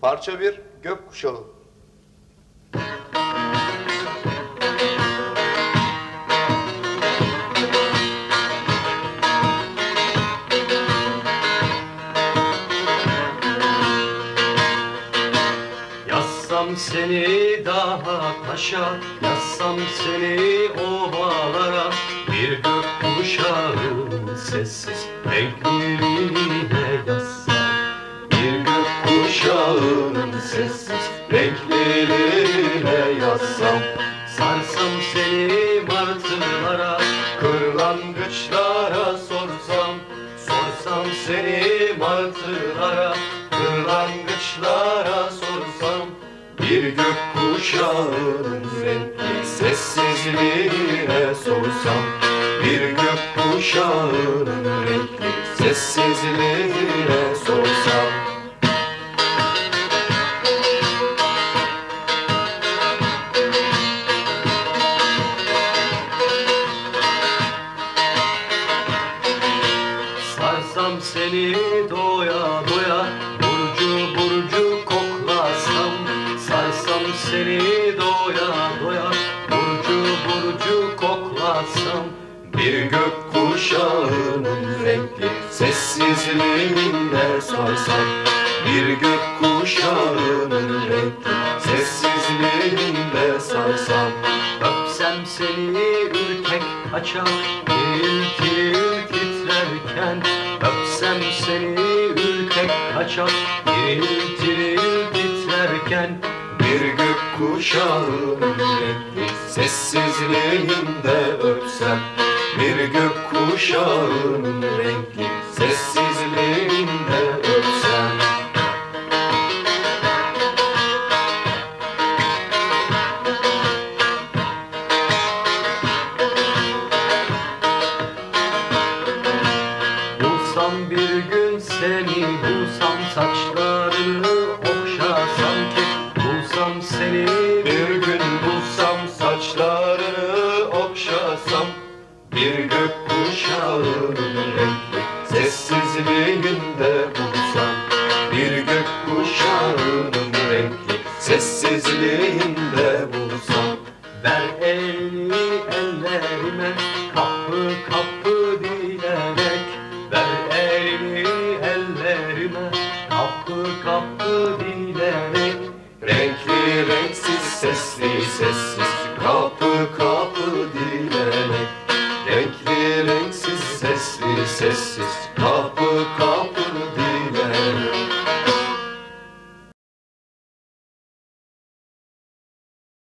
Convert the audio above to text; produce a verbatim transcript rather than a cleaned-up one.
Parça bir, Gökkuşağı. Yazsam seni dağa taşa, yazsam seni ovalara, bir gökkuşağın sessiz renklerine yazsam. Bir gökkuşağın sessiz renklerine yazsam. Sarsam seni martılara, kırlangıçlara sorsam. Sorsam seni martılara, kırlangıçlara sorsam. Bir gökkuşağının renkli sessizliğine sorsam. Bir gökkuşağının renkli sessizliğine sorsam. Sarsam seni doya doya, burcu burcu koklasam. Sarsam seni doya doya, burcu burcu koklasam. Bir gökkuşağının renkli sessizliğinde sarsam. Bir gökkuşağının renkli sessizliğinde sarsam. Öpsem seni ürkek açar, tiril tiril titrerken. Öpsem seni ürkek açar, tiril tiril titrerken. Bir gökkuşağının renkli sessizliğinde öpsem. Bir gökkuşağının renkli sessizliğinde öpsem. Bulsam bir gün seni, bulsam saçlarını okşasam ki. Bulsam seni bir gün, bulsam saçlarını okşasam. Bir gökkuşağının renkli sessizliğinde bulsam. Bir gökkuşağının renkli sessizliğinde bulsam. Ver elini ellerime, kapı kapı dilerek. Ver elini ellerime, kapı kapı dilerek.